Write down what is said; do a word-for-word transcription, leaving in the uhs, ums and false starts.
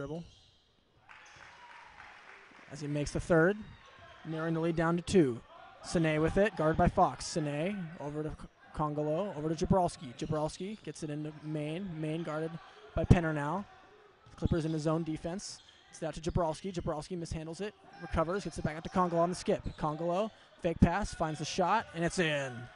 dribble. As he makes the third, narrowing the lead down to two. Sine with it, guarded by Fox. Sine over to Congolo, over to Jabrowski. Jabrowski gets it into Maine. Maine guarded by Penner now. Clippers in the zone defense. It's out to Jabrowski. Jabrowski mishandles it, recovers, gets it back out to Congolo on the skip. Congolo, fake pass, finds the shot, and it's in.